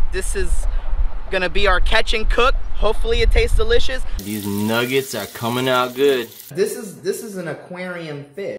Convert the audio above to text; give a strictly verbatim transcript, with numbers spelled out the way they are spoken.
this is gonna be our catch and cook. Hopefully it tastes delicious. These nuggets are coming out good. This is this is an aquarium fish.